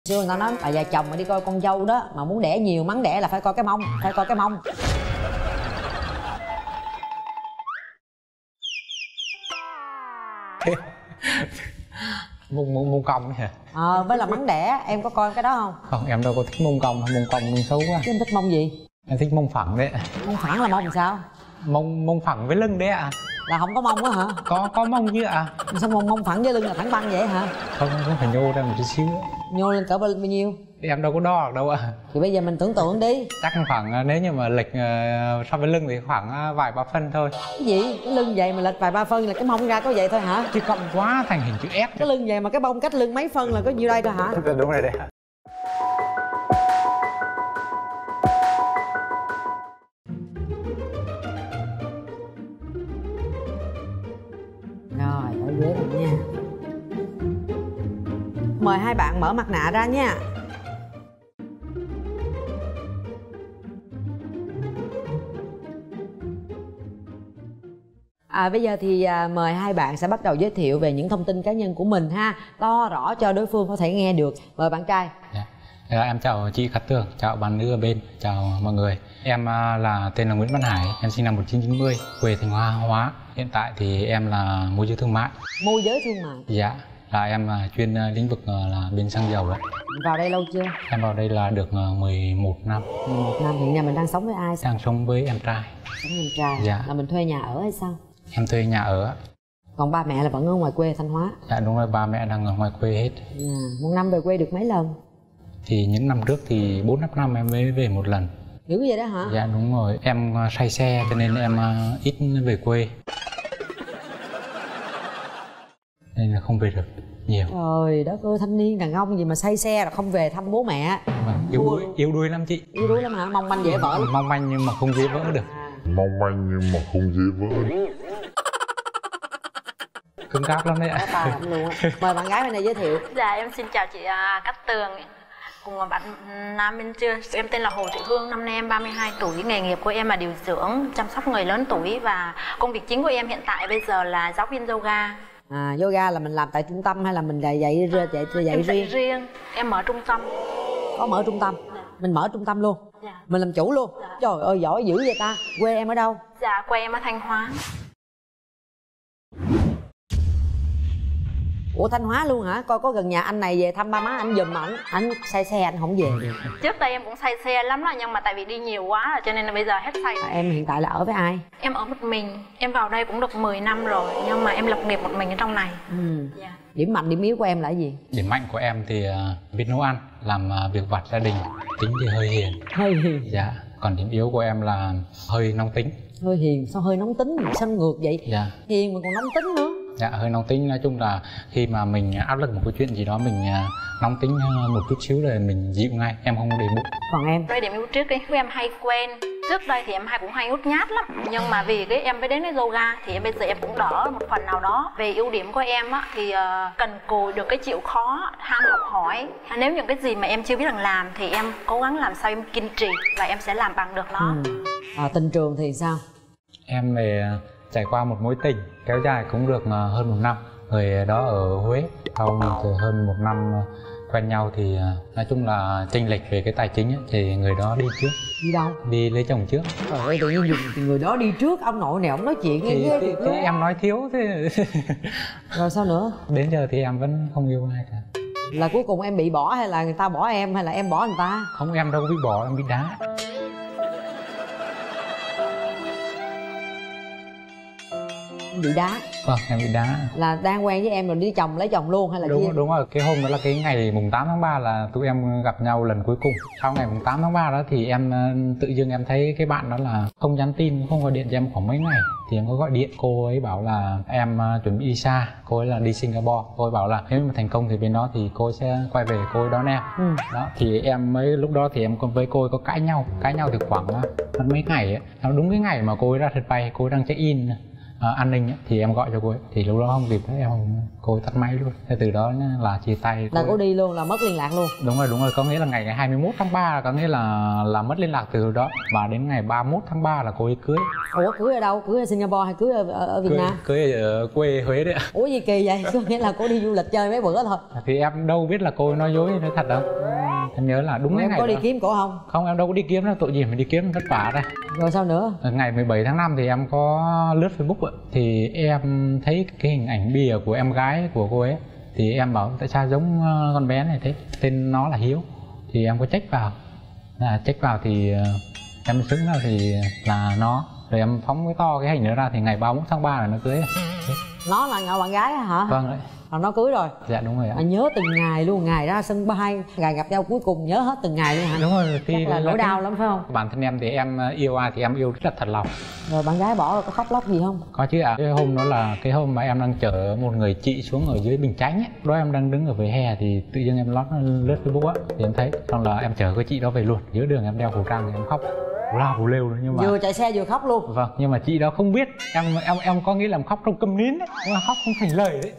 Xưa người ta nói bà già chồng mà đi coi con dâu đó mà muốn đẻ nhiều mắng đẻ là phải coi cái mông, phải coi cái mông. mông cong hả? Với là mắng đẻ, em có coi cái đó không? Không, em đâu có thích mông cong mông xấu quá. Chứ em thích mông gì? Em thích mông phẳng đấy. Mông phẳng là mông làm sao? Mông phẳng với lưng đấy ạ. Là không có mông á hả? Có mông chứ ạ. Sao mông phẳng với lưng là thẳng băng vậy hả? Không phải nhô ra một chút xíu. Nhô lên cỡ bao nhiêu? Em đâu có đo được đâu ạ. Thì bây giờ mình tưởng tượng đi. Chắc khoảng nếu như mà lệch so với lưng thì khoảng vài ba phân thôi. Cái gì? Cái lưng vậy mà lệch vài ba phân là cái mông ra có vậy thôi hả? Chứ cong quá thành hình chữ S. Cái lưng vậy mà cái bông cách lưng mấy phân là có nhiêu đây thôi hả? Đúng rồi đấy. Rồi, ở ghế rồi nha. Mời hai bạn mở mặt nạ ra nha. Bây giờ thì mời hai bạn sẽ bắt đầu giới thiệu về những thông tin cá nhân của mình ha. To rõ cho đối phương có thể nghe được. Mời bạn trai. Em chào chị Cát Tường, chào bạn nữ ở bên, chào mọi người. Em tên là Nguyễn Văn Hải, em sinh năm 1990, quê Thanh Hóa. Hiện tại thì em là môi giới thương mại. Môi giới thương mại? Dạ, là em chuyên lĩnh vực là bên xăng dầu đấy. Vào đây lâu chưa? Em vào đây là được 11 năm. 11 năm, hiện giờ mình đang sống với ai? Đang sống với em trai. Sống với em trai? Dạ. Là mình thuê nhà ở hay sao? Em thuê nhà ở. Còn ba mẹ là vẫn ở ngoài quê Thanh Hóa? Dạ đúng rồi, ba mẹ đang ở ngoài quê hết. Một năm về quê được mấy lần? Thì những năm trước thì 4-5 năm em mới về một lần. Dữ vậy đó hả? Dạ đúng rồi, em say xe cho nên em ít về quê. Nên là không về được nhiều. Trời đất ơi, thanh niên đàn ông gì mà say xe là không về thăm bố mẹ. Yếu đuối lắm chị. Yếu đuối lắm hả? Mong manh dễ vỡ lắm. Mong manh nhưng mà không dễ vỡ được. Mong manh nhưng mà không dễ vỡ được. Cứng cáp lắm đấy ạ. Luôn á. Mời bạn gái bên này giới thiệu. Dạ em xin chào chị Cát Tường cùng bạn nam bên chưa. Em tên là Hồ Thị Hương, năm nay em 32 tuổi. Nghề nghiệp của em là điều dưỡng, chăm sóc người lớn tuổi và công việc chính của em hiện tại bây giờ là giáo viên yoga. Yoga là mình làm tại trung tâm hay là mình dạy riêng? Em mở trung tâm. Có mở trung tâm? Dạ. Mình mở trung tâm luôn? Dạ. Mình làm chủ luôn? Dạ. Trời ơi giỏi dữ vậy ta. Quê em ở đâu? Dạ quê em ở Thanh Hóa. Ủa Thanh Hóa luôn hả? Coi có gần nhà anh này về thăm ba má anh giùm anh say xe anh không về được. Trước đây em cũng say xe lắm rồi nhưng mà tại vì đi nhiều quá rồi cho nên là bây giờ hết say. Em hiện tại là ở với ai? Em ở một mình. Em vào đây cũng được 10 năm rồi nhưng mà em lập nghiệp một mình ở trong này. Dạ. Điểm mạnh điểm yếu của em là gì? Điểm mạnh của em thì biết nấu ăn, làm việc vặt gia đình. Tính thì hơi hiền. Hơi hiền? Dạ. Còn điểm yếu của em là hơi nóng tính. Hơi hiền? Sao hơi nóng tính? Sao ngược vậy? Dạ. Hiền mà còn nóng tính nữa? Dạ hơi nóng tính, nói chung là khi mà mình áp lực một cái chuyện gì đó mình nóng tính một chút xíu rồi mình dịu ngay, em không để bụng. Còn em? Đây điểm yếu trước đi, em hay quên. Trước đây thì em cũng hay nhút nhát lắm nhưng mà vì cái em mới đến cái yoga thì bây giờ em cũng đỡ một phần nào đó. Về ưu điểm của em á thì cần cù được cái chịu khó, ham học hỏi. Nếu những cái gì mà em chưa biết làm thì em cố gắng làm sao em kiên trì và em sẽ làm bằng được nó. Tình trường thì sao? Em về trải qua một mối tình kéo dài cũng được hơn 1 năm. Người đó ở Huế. Sau hơn 1 năm quen nhau thì nói chung là chênh lệch về cái tài chính ấy, thì người đó đi trước. Đi đâu? Đi lấy chồng trước. Trời ơi tự nhiên dùng người đó đi trước, ông nội này ông nói chuyện thì em nói thiếu thế. Rồi sao nữa? Đến giờ thì em vẫn không yêu ai cả. Là cuối cùng em bị bỏ hay là người ta bỏ em hay là em bỏ người ta? Không, em đâu có bị bỏ, em bị đá. Bị đá? Vâng, em bị đá. Là đang quen với em rồi đi chồng lấy chồng luôn hay là đúng rồi, cái hôm đó là cái ngày mùng 8 tháng 3 là tụi em gặp nhau lần cuối cùng. Sau ngày mùng 8 tháng 3 đó thì em tự dưng em thấy cái bạn đó là không nhắn tin, không gọi điện cho em khoảng mấy ngày. Thì em có gọi điện, cô ấy bảo là em chuẩn bị đi xa, cô ấy là đi Singapore. Cô ấy bảo là nếu mà thành công thì bên đó thì cô ấy sẽ quay về cô ấy đón em. Đó, thì em mới lúc đó thì em với cô ấy có cãi nhau thì khoảng mấy ngày ấy. Đúng cái ngày mà cô ấy ra sân bay, cô ấy đang check in an ninh ấy, thì em gọi cho cô ấy, thì lúc đó không kịp em cô ấy tắt máy luôn. Thế từ đó là chia tay. Là cô đi luôn, là mất liên lạc luôn. Đúng rồi, có nghĩa là ngày 21 tháng 3 là có nghĩa là mất liên lạc từ đó, và đến ngày 31 tháng 3 là cô ấy cưới. Ủa cưới ở đâu? Cưới ở Singapore hay cưới ở Việt Nam? Cưới ở quê Huế đấy ạ. Ủa gì kỳ vậy? Có nghĩa là cô đi du lịch chơi mấy bữa thôi. Thì em đâu biết là cô ấy nói dối nói thật đâu. Em nhớ là đúng cái em ngày có đi đó. kiếm cổ không? Không, em đâu có đi kiếm đâu, tội gì mà đi kiếm, vất vả đây. Rồi sao nữa? Ngày 17 tháng 5 thì em có lướt Facebook ạ, thì em thấy cái hình ảnh bìa của em gái của cô ấy, thì em bảo tại sao giống con bé này thế, tên nó là Hiếu, thì em có check vào, thì em xứng ra thì là nó, rồi em phóng cái to cái hình nữa ra, thì ngày 31 tháng 3 là nó cưới. Nó là ngạo bạn gái hả? Vâng đấy. Là nó cưới rồi. Dạ đúng rồi ạ. Nhớ từng ngày luôn, ngày ra sân bay, ngày gặp nhau cuối cùng nhớ hết từng ngày luôn hả? Đúng rồi. Chắc là nỗi đau lắm phải không? Bản thân em thì em yêu ai thì em yêu rất là thật lòng. Rồi bạn gái bỏ rồi có khóc lóc gì không? Có chứ ạ. Cái hôm đó là cái hôm mà em đang chở một người chị xuống ở dưới Bình Chánh ấy. Đó em đang đứng ở vỉa hè thì tự nhiên em lướt Facebook á, thì em thấy, xong là em chở cái chị đó về luôn. Giữa đường em đeo khẩu trang thì em khóc la bù lêu luôn, nhưng mà vừa chạy xe vừa khóc luôn. Vâng, nhưng mà chị đó không biết em có nghĩ là em khóc trong câm nín đấy, nhưng mà khóc không thành lời đấy.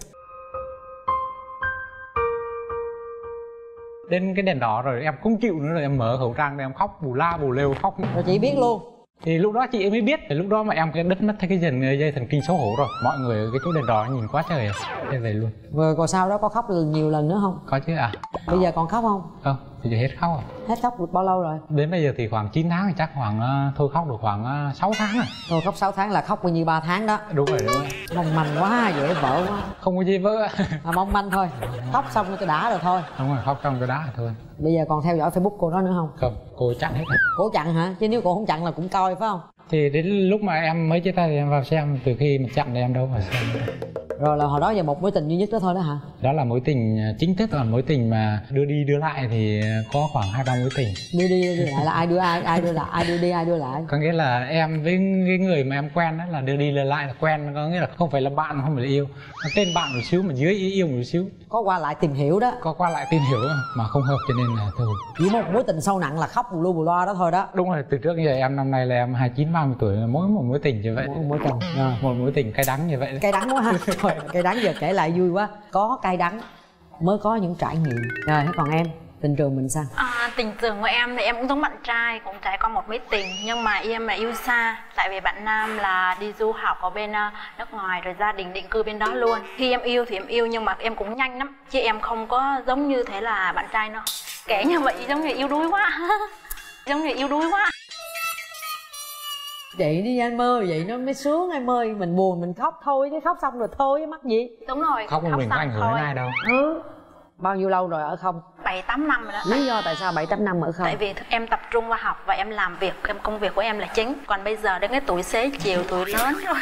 Đến cái đèn đỏ rồi em không chịu nữa, rồi em mở khẩu trang để em khóc bù la bù lêu khóc. Rồi chị biết luôn. Thì lúc đó chị ấy mới biết, thì lúc đó mà em cái đứt mất cái dây thần kinh xấu hổ rồi. Mọi người ở cái chỗ đèn đỏ nhìn quá trời, em về luôn. Rồi còn sau đó có khóc nhiều lần nữa không? Có chứ ạ. Bây giờ còn khóc không? Không, thì giờ hết khóc rồi. Hết khóc được bao lâu rồi? Đến bây giờ thì khoảng 9 tháng thì chắc khoảng thôi khóc được khoảng 6 tháng rồi. Thôi khóc 6 tháng là khóc bao nhiêu 3 tháng đó. Đúng rồi. Mong manh quá, dễ vỡ quá. Không có gì vỡ. Mong manh thôi. Khóc xong cho đã rồi thôi. Đúng rồi, khóc xong cho đã rồi thôi. Bây giờ còn theo dõi Facebook cô đó nữa không? Không, cô chặn hết rồi. Cô chặn hả? Chứ nếu cô không chặn là cũng coi phải không? Thì đến lúc mà em mới chia tay thì em vào xem, từ khi mà chặn thì em đâu vào xem. Rồi là hồi đó giờ một mối tình duy nhất đó thôi đó hả? Đó là mối tình chính thức, còn mối tình mà đưa đi đưa lại thì có khoảng 2-3 mối tình. Đưa đi đưa lại là ai đưa lại, ai đưa đi ai đưa lại? Có nghĩa là em với cái người mà em quen đó là đưa đi đưa lại là quen, có nghĩa là không phải là bạn, không phải là yêu. Nó tên bạn một xíu mà dưới yêu một xíu. Có qua lại tìm hiểu đó. Có qua lại tìm hiểu mà không hợp cho nên là thôi. Chỉ một mối tình sâu nặng là khóc bù lu bù loa đó thôi đó. Đúng rồi, từ trước như vậy em năm nay là em 29-30 tuổi, mỗi một mối tình như vậy. Mỗi mối tình. Một mối tình cay đắng như vậy. Cay đắng quá ha. Thôi, cay đắng giờ kể lại vui quá. Có cay đắng mới có những trải nghiệm. Rồi thế còn em, tình trường mình sao? Tình trường của em thì em cũng giống bạn trai, cũng trải qua một mối tình, nhưng mà em là yêu xa. Tại vì bạn nam là đi du học ở bên nước ngoài, rồi gia đình định cư bên đó luôn. Khi em yêu thì em yêu, nhưng mà em cũng nhanh lắm, chứ em không có giống như thế là bạn trai nó. Kể như vậy giống như yêu đuối quá. Giống như yêu đuối quá. Vậy đi anh mơ, vậy nó mới sướng em ơi. Mình buồn mình khóc thôi, chứ khóc xong rồi thôi mắc gì. Đúng rồi. Khóc một mình có ảnh hưởng đến ai đâu. Bao nhiêu lâu rồi ở không? 7-8 năm rồi đó. Lý do tại sao 7-8 năm ở không? Tại vì em tập trung vào học và em làm việc, công việc của em là chính. Còn bây giờ đến cái tuổi xế chiều, tuổi lớn rồi.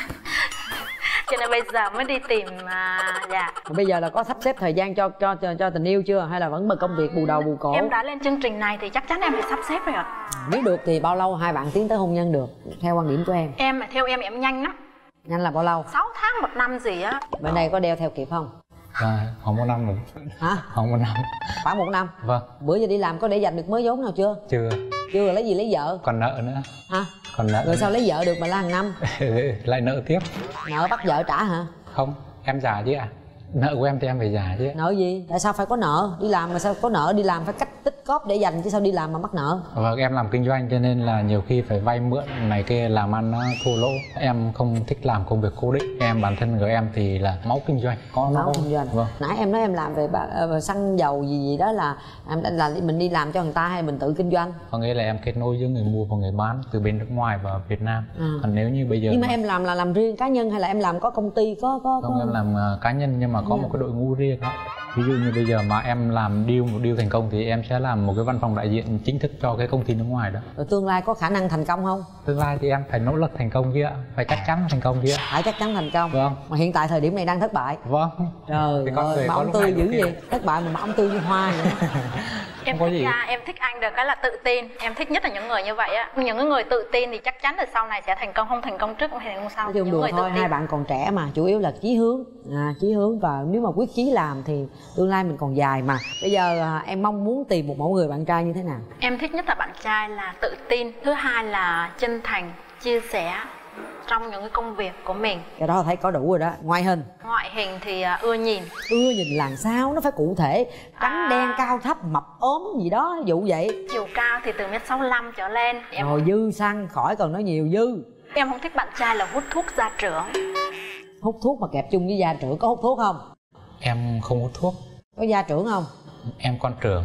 Cho nên bây giờ mới đi tìm dạ. Bây giờ là có sắp xếp thời gian cho tình yêu chưa? Hay là vẫn bận công việc bù đầu bù cổ? Em đã lên chương trình này thì chắc chắn em phải sắp xếp rồi ạ. Nếu được thì bao lâu hai bạn tiến tới hôn nhân được? Theo quan điểm của em. Theo em nhanh lắm. Nhanh là bao lâu? 6 tháng 1 năm gì á. Bên đây có đeo theo kịp không? Khoảng 1 năm rồi. Hả? Khoảng 1 năm. Khoảng 1 năm? Vâng. Bữa giờ đi làm có để dành được mới vốn nào chưa? Chưa. Chưa, lấy gì lấy vợ? Còn nợ nữa. Hả? Còn nợ. Rồi sao lấy vợ được mà là hàng năm? Lại nợ tiếp. Nợ bắt vợ trả hả? Không, em trả chứ ạ. Nợ của em thì em phải trả chứ. Nợ gì? Tại sao phải có nợ? Đi làm mà sao có nợ? Đi làm phải cách tích cóp để dành, chứ sao đi làm mà mắc nợ? Vâng, em làm kinh doanh cho nên là nhiều khi phải vay mượn này kia, làm ăn nó thua lỗ. Em không thích làm công việc cố định. Em bản thân của em thì là máu kinh doanh. Máu kinh doanh. Vâng. Nãy em nói em làm về xăng dầu gì đó là mình đi làm cho người ta hay mình tự kinh doanh? Có nghĩa là em kết nối với người mua và người bán từ bên nước ngoài vào Việt Nam. Còn nếu như bây giờ nhưng mà em làm là làm riêng cá nhân hay là em làm có công ty Không, em làm cá nhân nhưng mà có một cái đội ngũ riêng đó. Ví dụ như bây giờ mà em làm một deal thành công thì em sẽ làm một cái văn phòng đại diện chính thức cho cái công ty nước ngoài đó. Rồi tương lai có khả năng thành công không? Tương lai thì em phải nỗ lực thành công chứ ạ, phải chắc chắn thành công chứ ạ. Phải chắc chắn thành công. Vâng. Mà hiện tại thời điểm này đang thất bại. Vâng. Trời ơi, mà ông tươi dữ vậy. Thất bại mà ông tươi như hoa vậy. Em thích em thích anh được cái là tự tin. Em thích nhất là những người như vậy á. Những người tự tin thì chắc chắn là sau này sẽ thành công, không thành công trước không thành công sau. Nói chung đùa thôi, hai bạn còn trẻ mà, chủ yếu là chí hướng. Chí hướng, và nếu mà quyết chí làm thì tương lai mình còn dài mà. Bây giờ em mong muốn tìm một mẫu người bạn trai như thế nào? Em thích nhất là bạn trai là tự tin. Thứ hai là chân thành, chia sẻ, trong những cái công việc của mình. Cái đó thấy có đủ rồi đó. Ngoại hình? Ngoại hình thì ưa nhìn. Ưa nhìn là sao? Nó phải cụ thể. Trắng đen, cao thấp, mập ốm gì đó, ví dụ vậy. Chiều cao thì từ 1m65 trở lên. Rồi dư xăng, khỏi còn nói nhiều dư. Em không thích bạn trai là hút thuốc gia trưởng. Hút thuốc mà kẹp chung với gia trưởng, có hút thuốc không? Em không hút thuốc. Có gia trưởng không? Em con trưởng.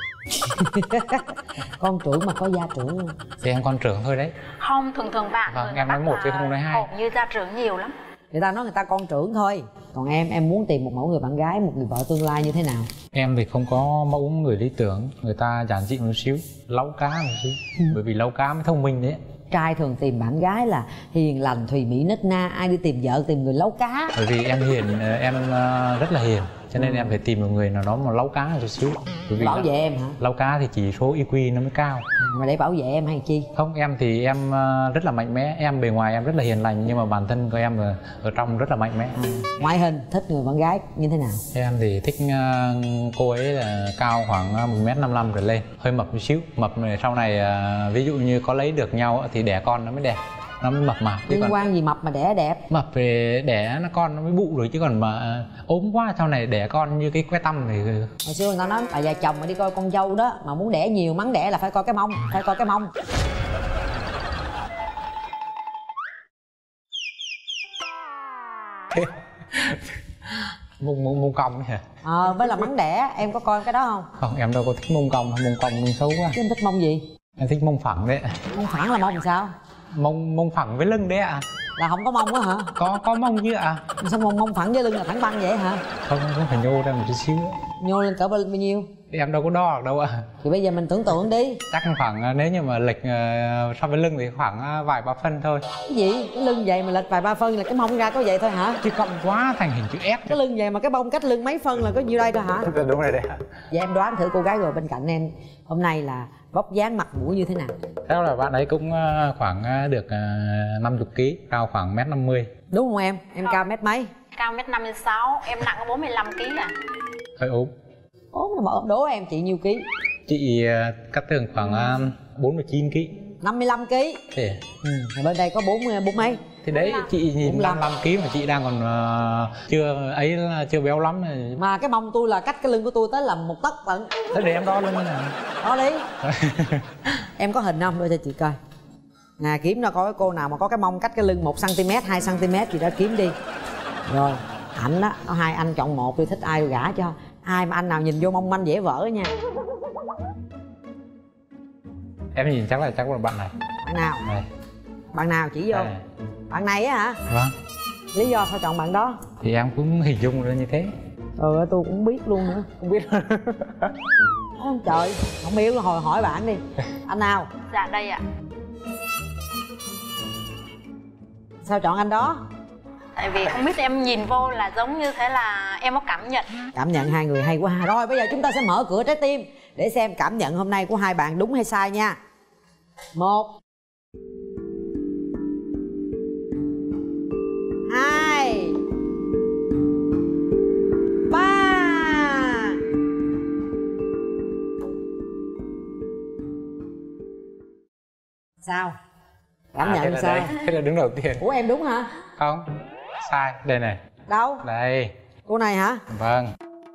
Con trưởng mà có gia trưởng không? Thì em con trưởng thôi đấy. Không, thường bạn Vâng, em nói một chứ không nói hai. hầu như gia trưởng nhiều lắm. Người ta nói người ta con trưởng thôi. Còn em muốn tìm một mẫu người bạn gái, một người vợ tương lai như thế nào? Em thì không có mẫu người lý tưởng. Người ta giản dị một xíu, láu cá một xíu. Bởi vì láu cá mới thông minh đấy. Trai thường tìm bạn gái là hiền lành, thùy mỹ, nết na. Ai đi tìm vợ tìm người láu cá. Bởi vì em hiền, em rất là hiền. Cho nên em phải tìm một người nào đó mà láu cá một xíu. Bởi vì Bảo vệ em hả? láu cá thì chỉ số IQ nó mới cao. Mà để bảo vệ em hay chi? Không, em thì em rất là mạnh mẽ. Em bề ngoài em rất là hiền lành, nhưng mà bản thân của em ở trong rất là mạnh mẽ. Ngoại hình, thích người bạn gái như thế nào? Em thì thích cô ấy là cao khoảng 1m55 trở lên. Hơi mập một xíu. Mập này sau này ví dụ như có lấy được nhau thì đẻ con nó mới đẹp. Nó mới mập mạp. Liên quan gì mập mà đẻ đẹp? Mập về đẻ nó con nó mới bụ rồi, chứ còn mà ốm quá sau này đẻ con như cái que tăm thì... Hồi xưa người ta nói bà già chồng mà đi coi con dâu đó, mà muốn đẻ nhiều mắng đẻ là phải coi cái mông, phải coi cái mông. mông cong hả? Với là mắng đẻ, em có coi cái đó không? Không, em đâu có thích mông cong mông xấu quá. Chứ em thích mông gì? Em thích mông phẳng đấy. Mông phẳng là mông sao? Mông phẳng với lưng đấy ạ. Là không có mông á hả? Có mông chứ ạ. Sao mông phẳng với lưng là thẳng băng vậy hả? Không phải nhô ra một chút xíu. Nhô lên cỡ bao nhiêu? Thì em đâu có đo được đâu ạ. Thì bây giờ mình tưởng tượng đi. Chắc khoảng nếu như mà lệch so với lưng thì khoảng vài ba phân thôi. Cái gì? Cái lưng vậy mà lệch vài ba phân là cái mông ra có vậy thôi hả? Chứ cộng quá thành hình chữ S. Cái lưng vậy mà cái bông cách lưng mấy phân là có nhiêu đây thôi hả? Đúng rồi đấy ạ. Vậy em đoán thử cô gái ngồi bên cạnh em hôm nay là vóc dáng mặt mũi như thế nào? Theo là bạn ấy cũng khoảng được 50 kg, cao khoảng 1m50. Đúng không em? Em cao mét mấy? Cao 1m56, em nặng có 45 kg à. Hơi ốm. Ốm mà ốm, đố em chị nhiêu ký? Chị cắt tường khoảng 49 kg. 55 kg. Thế Bên đây có 40 mấy. thì đấy chị nhìn 55 kg mà chị đang còn chưa béo lắm này. Mà cái mông tôi là cách cái lưng của tôi tới là 1 tấc lận. Thế để em đo lưng nào. Đó đi. Em có hình không? Đưa cho chị coi. Nè, kiếm ra coi cái cô nào mà có cái mông cách cái lưng 1 cm, 2 cm gì đó kiếm đi. Rồi, ảnh đó, hai anh chọn một, tôi thích ai tôi gả cho. Ai mà anh nào nhìn vô mông anh dễ vỡ nha. Em nhìn chắc là bạn này. Bạn nào? Này. Bạn nào chỉ vô? Này. Bạn này á hả? Vâng. Lý do sao chọn bạn đó? Thì em cũng hình dung ra như thế. Tôi cũng biết luôn nữa. Không biết. Ôi trời, không biết, hồi hỏi bạn đi. Anh nào? Dạ đây ạ. Sao chọn anh đó? Tại vì không biết em nhìn vô là giống như thế là em có cảm nhận. Cảm nhận hai người hay quá. Rồi bây giờ chúng ta sẽ mở cửa trái tim để xem cảm nhận hôm nay của hai bạn đúng hay sai nha. 1 2 3. Sao? Cảm nhận sao? Thế là đứng đầu tiên. Ủa em đúng hả? Không, sai. Đây này. Đâu? Đây. Cô này hả? Vâng.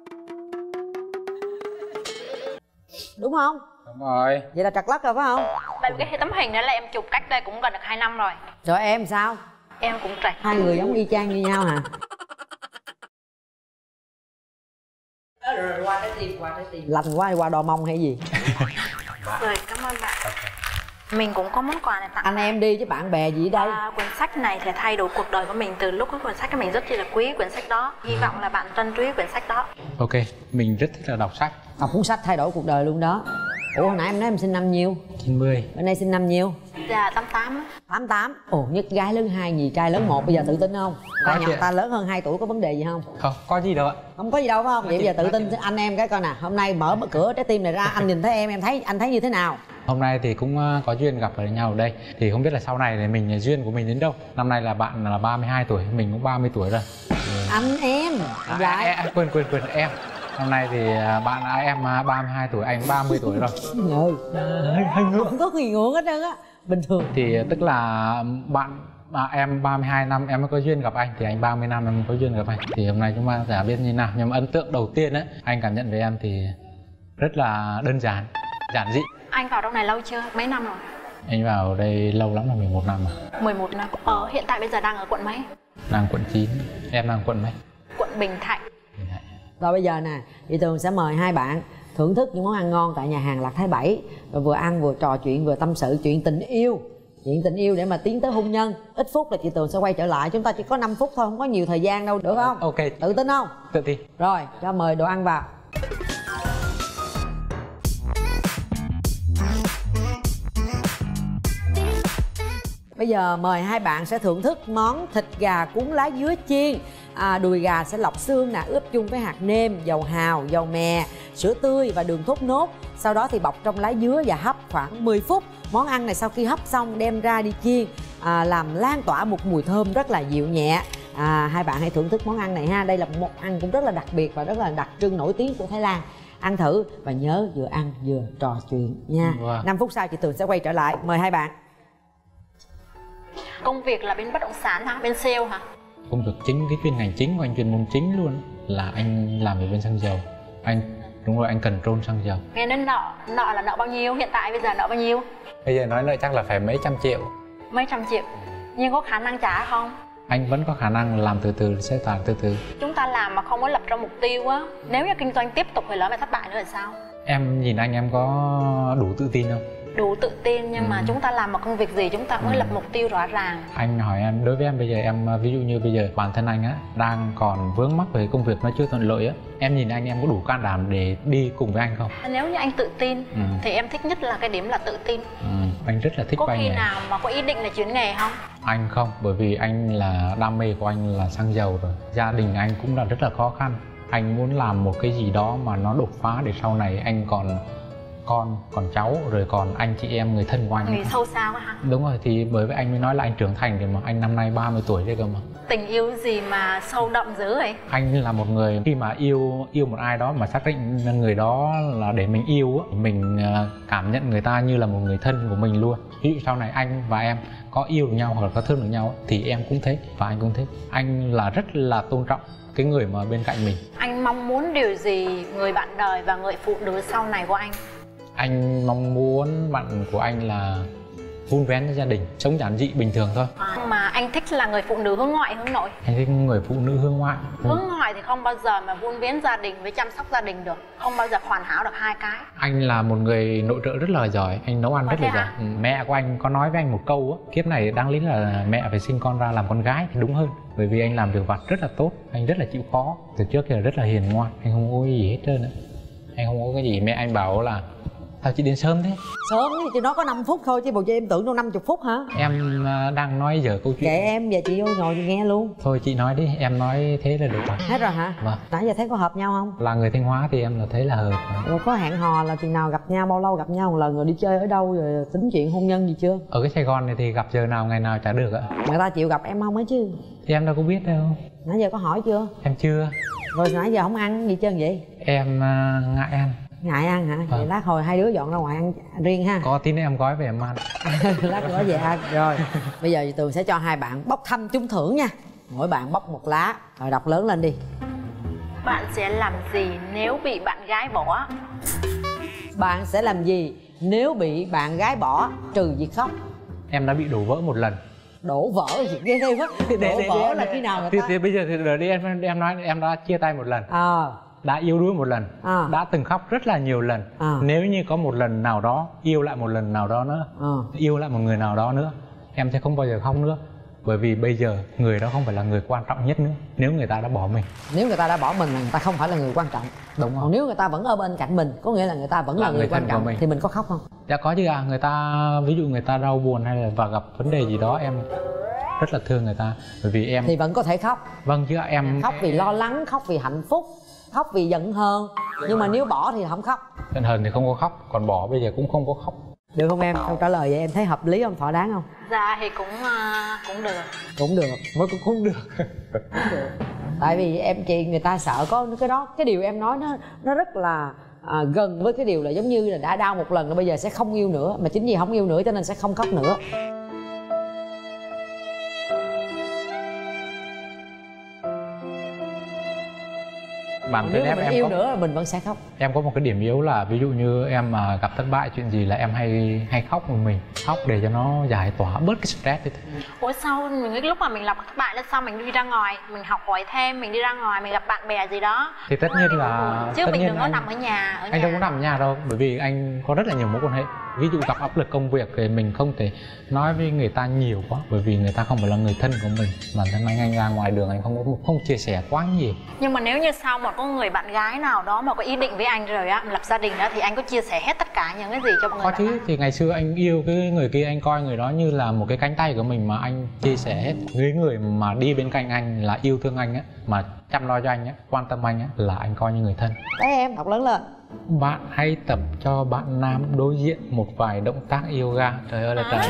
Đúng không? Đúng rồi. Vậy là trật lất rồi phải không? Tại vì cái tấm hình đó là em chụp cách đây cũng gần được 2 năm rồi. Rồi em sao? Em cũng trạch. Hai người giống y chang như nhau hả? Rồi qua trái tim. Lành quá, qua đò mông hay gì? Rồi, cảm ơn bạn. Mình cũng có món quà này tặng Anh em đi chứ bạn bè gì đây? Quyển sách này thì thay đổi cuộc đời của mình từ lúc cái quyển sách của mình rất là quý quyển sách đó. Hy vọng là bạn trân quý quyển sách đó. Ok, mình rất thích là đọc sách. Đọc cuốn sách thay đổi cuộc đời luôn đó. Ủa hồi nãy em nói em sinh năm nhiêu? 90. Bên đây sinh năm nhiêu? Dạ 88. 88. Ồ, nhất gái lớn 2, nhì trai lớn 1, bây giờ tự tin không? Ta Có nhỏ chị ạ. ta lớn hơn 2 tuổi có vấn đề gì không? Không, có gì đâu ạ. Không có gì đâu phải không? Vậy bây giờ tự tin anh em cái coi nè, hôm nay mở cửa trái tim này ra, anh nhìn thấy em thấy anh thấy như thế nào? Hôm nay thì cũng có duyên gặp ở nhau ở đây. Thì không biết là sau này thì duyên của mình đến đâu. Năm nay là bạn là 32 tuổi, mình cũng 30 tuổi rồi. Anh em. Quên em. Hôm nay thì em 32 tuổi, anh 30 tuổi rồi. Hơi ngượng. Không có gì ngượng hết trơn á. Bình thường. Thì tức là bạn Mà em 32 năm em mới có duyên gặp anh, thì anh 30 năm em mới có duyên gặp anh. Thì hôm nay chúng ta sẽ biết như nào. Nhưng mà ấn tượng đầu tiên ấy, anh cảm nhận về em thì rất là đơn giản, giản dị. Anh vào trong này lâu chưa? Mấy năm rồi? Anh vào đây lâu lắm, là 11 năm rồi. 11 năm. Hiện tại bây giờ đang ở quận mấy? Đang quận 9. Em đang quận mấy? Quận Bình Thạnh. Rồi bây giờ nè, chị Tường sẽ mời hai bạn thưởng thức những món ăn ngon tại nhà hàng Lạc Thái Bảy. Rồi vừa ăn vừa trò chuyện, vừa tâm sự chuyện tình yêu. Chuyện tình yêu để mà tiến tới hôn nhân. Ít phút là chị Tường sẽ quay trở lại. Chúng ta chỉ có 5 phút thôi, không có nhiều thời gian đâu, được không? Ok. Tự tin không? Tự tin. Rồi, cho mời đồ ăn vào. Bây giờ mời hai bạn sẽ thưởng thức món thịt gà cuốn lá dứa chiên. Đùi gà sẽ lọc xương nè, ướp chung với hạt nêm, dầu hào, dầu mè, sữa tươi và đường thốt nốt. Sau đó thì bọc trong lá dứa và hấp khoảng 10 phút. Món ăn này sau khi hấp xong đem ra đi chiên, làm lan tỏa một mùi thơm rất là dịu nhẹ. Hai bạn hãy thưởng thức món ăn này ha. Đây là một món ăn cũng rất là đặc biệt và rất là đặc trưng nổi tiếng của Thái Lan. Ăn thử và nhớ vừa ăn vừa trò chuyện nha. 5 phút sau chị Tường sẽ quay trở lại. Mời hai bạn. Công việc là bên bất động sản hả? Bên sale hả? Công việc chính, cái chuyên ngành chính của anh, chuyên môn chính luôn là anh làm về bên xăng dầu. Đúng rồi, anh control xăng dầu. Nghe đến nợ là nợ bao nhiêu? Hiện tại bây giờ nợ bao nhiêu? Bây giờ nói nợ chắc là phải mấy trăm triệu. Mấy trăm triệu. Nhưng có khả năng trả không? Anh vẫn có khả năng làm từ từ, sẽ trả từ từ. Chúng ta làm mà không có lập ra mục tiêu á, nếu như kinh doanh tiếp tục thì lỡ mà thất bại nữa là sao? Em nhìn anh em có đủ tự tin không? Đủ tự tin, nhưng mà chúng ta làm một công việc gì chúng ta cũng phải lập mục tiêu rõ ràng. Anh hỏi em, đối với em bây giờ em ví dụ như bây giờ bản thân anh á đang còn vướng mắc về công việc nó chưa thuận lợi á, em nhìn anh em có đủ can đảm để đi cùng với anh không? Nếu như anh tự tin thì em thích nhất là cái điểm là tự tin. Anh rất là thích có vai khi nghề. nào mà có ý định là chuyển nghề không? Anh không, bởi vì anh là đam mê của anh là xăng dầu rồi. Gia đình anh cũng là rất là khó khăn. Anh muốn làm một cái gì đó mà nó đột phá để sau này anh còn con, còn cháu, rồi còn anh chị em người thân của anh. Nghĩ sâu xa quá hả? Đúng rồi, thì bởi vậy anh mới nói là anh trưởng thành rồi mà. Anh năm nay 30 tuổi đấy cơ mà. Tình yêu gì mà sâu đậm dữ vậy? Anh là một người khi mà yêu một ai đó mà xác định người đó là để mình yêu á, mình cảm nhận người ta như là một người thân của mình luôn. Ví dụ sau này anh và em có yêu được nhau hoặc là có thương được nhau thì em cũng thế và anh cũng thế. Anh là rất là tôn trọng cái người mà bên cạnh mình. Anh mong muốn điều gì người bạn đời và người phụ nữ sau này của anh? Anh mong muốn bạn của anh là vun vén cho gia đình, sống giản dị bình thường thôi. Mà anh thích là người phụ nữ hướng ngoại hướng nội? Anh thích người phụ nữ hướng ngoại. Hướng ngoại thì không bao giờ mà vun vén gia đình với chăm sóc gia đình được, không bao giờ hoàn hảo được hai cái. Anh là một người nội trợ rất là giỏi, anh nấu ăn rất là giỏi. Mẹ của anh có nói với anh một câu á, kiếp này đáng lý là mẹ phải sinh con ra làm con gái thì đúng hơn. Bởi vì anh làm việc vặt rất là tốt, anh rất là chịu khó. Từ trước thì rất là hiền ngoan, anh không có cái gì hết trơn nữa. Anh không có cái gì. Mẹ anh bảo là sao chị đến sớm thế? Sớm thì chị nói có 5 phút thôi chứ bộ cho em tưởng đâu 50 phút hả? Em đang nói giờ câu chuyện. Kệ em, giờ chị vô ngồi chị nghe luôn. Thôi chị nói đi, em nói thế là được rồi. Hết rồi hả? Vâng. Nãy giờ thấy có hợp nhau không? Là người Thanh Hóa thì em là thấy là hợp. Rồi có hẹn hò là chừng nào gặp nhau, bao lâu gặp nhau một lần, rồi đi chơi ở đâu, rồi tính chuyện hôn nhân gì chưa? Ở cái Sài Gòn này thì gặp giờ nào ngày nào chả được ạ. Người ta chịu gặp em không ấy chứ? Thì em đâu có biết đâu. Nãy giờ có hỏi chưa? Em chưa. Rồi nãy giờ không ăn gì trơn vậy? Em ngại ăn. Ngại ăn hả? Vậy lát hồi hai đứa dọn ra ngoài ăn riêng ha. Có tí nữa em gói về em ăn. Lát nữa về ăn. Rồi bây giờ Tường sẽ cho hai bạn bốc thăm trúng thưởng nha. Mỗi bạn bốc một lá. Rồi đọc lớn lên đi. Bạn sẽ làm gì nếu bị bạn gái bỏ? Bạn sẽ làm gì nếu bị bạn gái bỏ trừ việc khóc? Em đã bị đổ vỡ một lần. Đổ vỡ gì ghê quá. Đổ vỡ là khi nào người ta? Thì bây giờ thì đợi đi em nói em đã chia tay một lần. Đã yêu đuối một lần, đã từng khóc rất là nhiều lần. Nếu như có một lần nào đó yêu lại một lần nào đó nữa, yêu lại một người nào đó nữa, em sẽ không bao giờ khóc nữa. Bởi vì bây giờ người đó không phải là người quan trọng nhất nữa. Nếu người ta đã bỏ mình. Nếu người ta đã bỏ mình là người ta không phải là người quan trọng. Đúng không? Còn nếu người ta vẫn ở bên cạnh mình, có nghĩa là người ta vẫn là người quan trọng, thì mình có khóc không? Dạ có chứ ạ. Người ta ví dụ người ta đau buồn hay là và gặp vấn đề gì đó, em rất là thương người ta. Bởi vì em thì vẫn có thể khóc. Vâng chứ ạ. Em khóc vì lo lắng, khóc vì hạnh phúc, khóc vì giận hờn. Nhưng mà nếu bỏ thì không khóc. Giận hờn thì không có khóc, còn bỏ bây giờ cũng không có khóc. Được không em? Câu trả lời vậy em thấy hợp lý không? Thỏa đáng không? Dạ thì cũng được. Cũng được. Mới cũng không được. Cũng được. Tại vì em chị người ta sợ có cái đó, cái điều em nói nó rất là gần với cái điều là giống như là đã đau một lần rồi bây giờ sẽ không yêu nữa, mà chính vì không yêu nữa cho nên sẽ không khóc nữa. bản thân nếu em mình em yêu có, nữa là mình vẫn sẽ khóc. em có một cái điểm yếu là ví dụ như em mà gặp thất bại chuyện gì là em hay khóc một mình, khóc để cho nó giải tỏa bớt cái stress đi. Ủa sao mình cái lúc mà mình gặp thất bại là sao mình đi ra ngoài mình học hỏi thêm, mình đi ra ngoài mình gặp bạn bè gì đó Thì tất nhiên là chứ tất mình nhiên đừng có anh, nằm ở nhà. anh đâu có nằm ở nhà đâu, bởi vì anh có rất là nhiều mối quan hệ. Ví dụ gặp áp lực công việc thì mình không thể nói với người ta nhiều quá, bởi vì người ta không phải là người thân của mình. Bản thân anh ra ngoài đường anh không chia sẻ quá nhiều. Nhưng mà nếu như sau một có người bạn gái nào đó mà có ý định với anh rồi á, lập gia đình đó, thì anh có chia sẻ hết tất cả những cái gì cho mọi người? Có chứ, thì ngày xưa anh yêu cái người kia, anh coi người đó như là một cái cánh tay của mình mà anh chia sẻ hết. Người mà đi bên cạnh anh là yêu thương anh á, mà chăm lo cho anh á, quan tâm anh á, là anh coi như người thân. Đấy em, học lớn lên. Bạn hãy tập cho bạn nam đối diện một vài động tác yoga. Trời ơi là trời.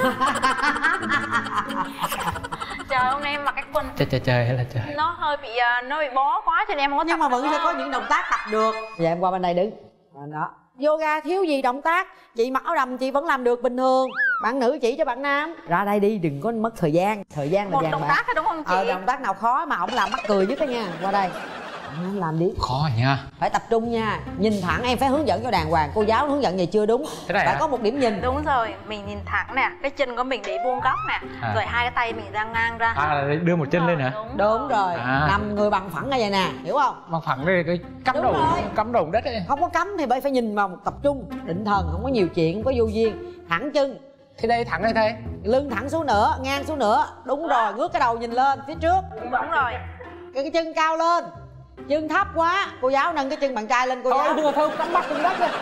Trời, hôm nay em mặc cái quần Trời hay là trời. nó bị bó quá cho nên em không có Nhưng tập mà vẫn được. sẽ có những động tác tập được. Giờ em qua bên đây đứng. Đó. Yoga thiếu gì động tác. Chị mặc áo đầm chị vẫn làm được bình thường. Bạn nữ chỉ cho bạn nam. Ra đây đi, đừng có mất thời gian. Thời gian là Một vàng động bạc. tác thôi đúng không chị? Động tác nào khó mà ổng làm mắc cười nhất đó nha. Qua đây. Làm đi. Khó nha. Phải tập trung nha. Nhìn thẳng, em phải hướng dẫn cho đàng hoàng. Cô giáo hướng dẫn vậy chưa đúng. Thế này phải hả? có một điểm nhìn. Đúng rồi, mình nhìn thẳng nè, cái chân của mình để vuông góc nè, rồi hai cái tay mình ra ngang ra. Đưa một chân lên hả? Đúng rồi. À. Nằm người bằng phẳng ra vậy nè, hiểu không? Bằng phẳng đây cái Đúng rồi. cắm đầu đất ấy. Không có cấm thì phải nhìn vào một tập trung, định thần, không có nhiều chuyện, không có vô duyên. Thẳng chân. Thế đây thẳng đây thầy. Lưng thẳng xuống nữa, ngang xuống nữa. Đúng rồi, ngước cái đầu nhìn lên phía trước. Đúng rồi. Cái chân cao lên. Chân thấp quá. Cô giáo nâng cái chân bạn trai lên cô giáo. Thôi cắm mắt trên đất đi.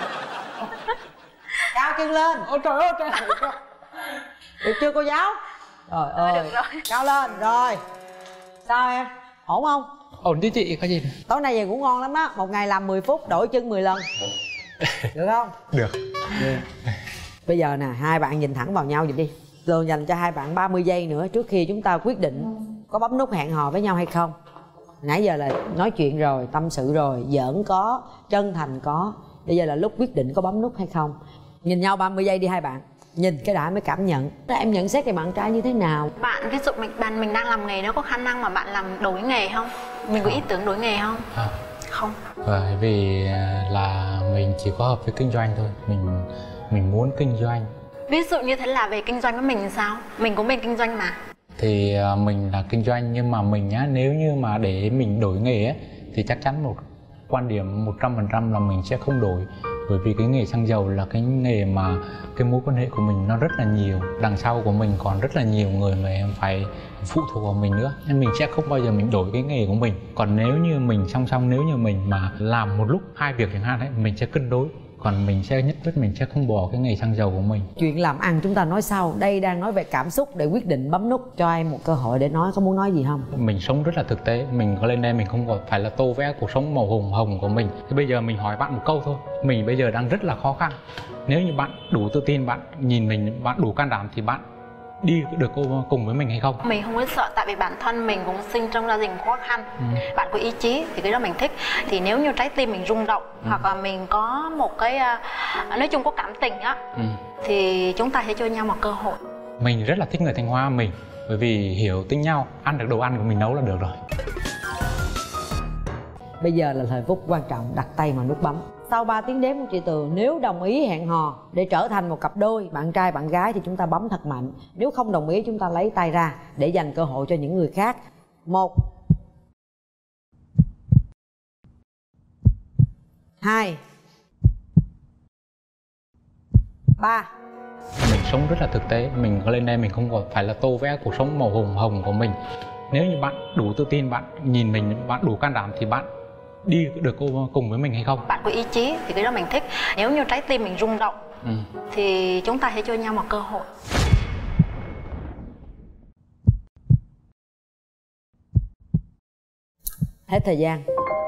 Cao chân lên. Ôi trời ơi trời. Được chưa cô giáo? Trời ơi. Được rồi. Cao lên, rồi. Sao em? Ổn không? Ổn chứ chị, có gì đâu. Tối nay về ngủ ngon lắm đó. Một ngày làm 10 phút, đổi chân 10 lần. Được không? Được. Bây giờ nè, hai bạn nhìn thẳng vào nhau giùm đi. Rồi dành cho hai bạn 30 giây nữa trước khi chúng ta quyết định có bấm nút hẹn hò với nhau hay không. Nãy giờ là nói chuyện rồi, tâm sự rồi, giỡn có, chân thành có. Bây giờ là lúc quyết định có bấm nút hay không. Nhìn nhau 30 giây đi hai bạn. Nhìn cái đã mới cảm nhận. Em nhận xét về bạn trai như thế nào? Bạn ví dụ mình đang làm nghề đó, có khả năng mà bạn làm đổi nghề không? Mình có ý tưởng đổi nghề không? Không. Bởi vì là mình chỉ có hợp với kinh doanh thôi. Mình muốn kinh doanh. Ví dụ như thế là về kinh doanh với mình thì sao? Mình cũng bên kinh doanh mà. Thì mình là kinh doanh, nhưng mà mình nhá, nếu như mà để mình đổi nghề ấy, thì chắc chắn một quan điểm 100% là mình sẽ không đổi. Bởi vì cái nghề xăng dầu là cái nghề mà cái mối quan hệ của mình nó rất là nhiều. Đằng sau của mình còn rất là nhiều người mà em phải phụ thuộc vào mình nữa. Nên mình sẽ không bao giờ mình đổi cái nghề của mình. Còn nếu như mình song song, nếu như mình mà làm một lúc hai việc chẳng hạn ấy, mình sẽ cân đối. Còn mình sẽ nhất quyết mình sẽ không bỏ cái nghề xăng dầu của mình. Chuyện làm ăn chúng ta nói sau. Đây đang nói về cảm xúc để quyết định bấm nút. Cho em một cơ hội để nói, có muốn nói gì không? Mình sống rất là thực tế. Mình có lên đây mình không có phải là tô vẽ cuộc sống màu hồng hồng của mình. Thì bây giờ mình hỏi bạn một câu thôi. Mình bây giờ đang rất là khó khăn. Nếu như bạn đủ tự tin, bạn nhìn mình, bạn đủ can đảm thì bạn đi được cùng với mình hay không? Mình không có sợ, tại vì bản thân mình cũng sinh trong gia đình khó khăn. Bạn có ý chí thì cái đó mình thích. Thì nếu như trái tim mình rung động hoặc là mình có một cái nói chung có cảm tình á, thì chúng ta sẽ cho nhau một cơ hội. Mình rất là thích người Thanh Hóa mình, bởi vì hiểu tính nhau, ăn được đồ ăn của mình nấu là được rồi. Bây giờ là thời phút quan trọng, đặt tay vào nút bấm. Sau 3 tiếng đếm của chị Tường, nếu đồng ý hẹn hò để trở thành một cặp đôi, bạn trai bạn gái thì chúng ta bấm thật mạnh. Nếu không đồng ý chúng ta lấy tay ra để dành cơ hội cho những người khác. 1 2 3. Mình sống rất là thực tế. Mình có lên đây mình không có phải là tô vẽ cuộc sống màu hồng hồng của mình. Nếu như bạn đủ tự tin, bạn nhìn mình, bạn đủ can đảm thì bạn đi được cùng với mình hay không? Bạn có ý chí thì cái đó mình thích. Nếu như trái tim mình rung động thì chúng ta sẽ cho nhau một cơ hội. Hết thời gian.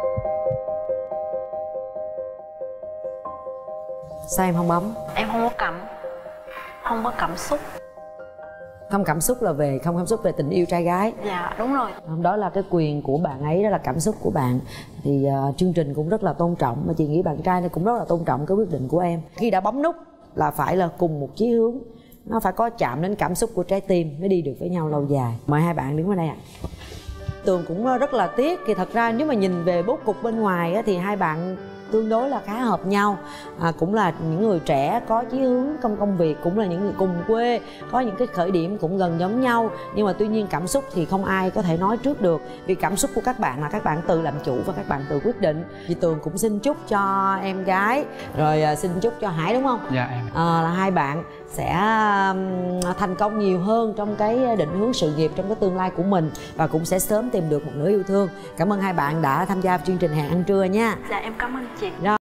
Sao em không bấm? Em không có cảm xúc. Không cảm xúc là về không cảm xúc về tình yêu trai gái. Dạ đúng rồi. Đó là cái quyền của bạn ấy, đó là cảm xúc của bạn. Thì chương trình cũng rất là tôn trọng, mà chị nghĩ bạn trai này cũng rất là tôn trọng cái quyết định của em. Khi đã bấm nút là phải là cùng một chí hướng, nó phải có chạm đến cảm xúc của trái tim mới đi được với nhau lâu dài. Mời hai bạn đứng vào đây ạ. Tường cũng rất là tiếc. Thì thật ra nếu mà nhìn về bố cục bên ngoài á, thì hai bạn tương đối là khá hợp nhau, cũng là những người trẻ có chí hướng trong công việc, cũng là những người cùng quê, có những cái khởi điểm cũng gần giống nhau. Nhưng mà tuy nhiên cảm xúc thì không ai có thể nói trước được, vì cảm xúc của các bạn là các bạn tự làm chủ và các bạn tự quyết định. Chị Tường cũng xin chúc cho em gái, rồi xin chúc cho Hải, đúng không? Dạ em. Là hai bạn sẽ thành công nhiều hơn trong cái định hướng sự nghiệp, trong cái tương lai của mình, và cũng sẽ sớm tìm được một nửa yêu thương. Cảm ơn hai bạn đã tham gia chương trình Hẹn Ăn Trưa nha. Dạ em cảm ơn chị. Rồi.